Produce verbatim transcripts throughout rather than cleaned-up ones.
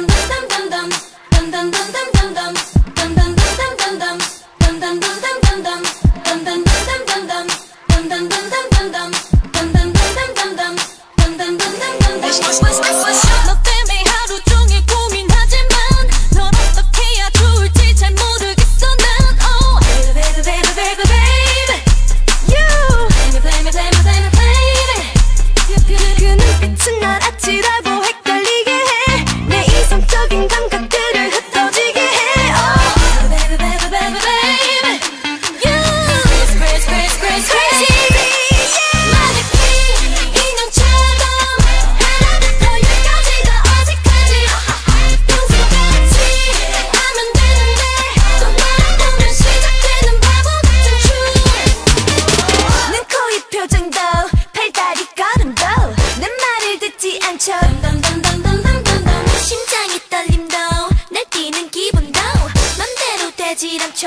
심장이 떨림도 날 뛰는 기분도 맘대로 되질 않죠.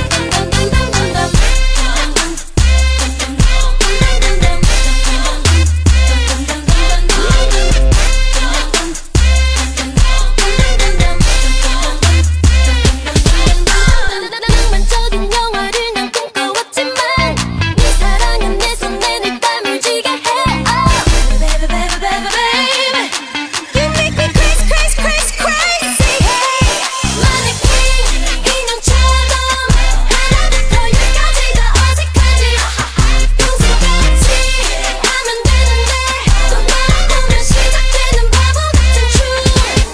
낭만적인 영화를 난 꿈꿔왔지만 네 사랑은 내 손에 땀을 쥐게 해. Oh, baby, baby, baby, baby, you make me crazy, crazy, crazy, crazy. Hey, 마네킹 인형처럼 하나부터 열까지 다 어색하지. 평소같이 하면 되는데 또 바라보면 시작되는 바보 같은 춤.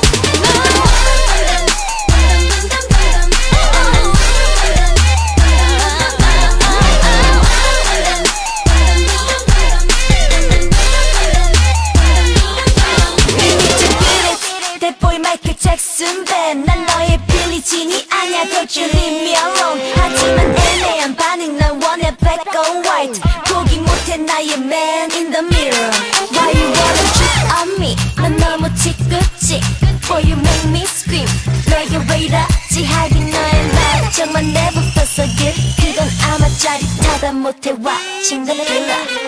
That boy 마이클 잭슨 밴. 난 너의 빌리진이 아냐. Don't you leave me alone. 하지만 애매한 반응 난 원해 black or white. 포기 못해 나의 man in the mirror. Why you wanna cheat on me? 난 너무 지긋지. Boy you make me scream. 너에게 왜 이러지 하긴 너의 나 정말 never felt so good. 그건 아마 짜릿하다 못해 watching the thriller.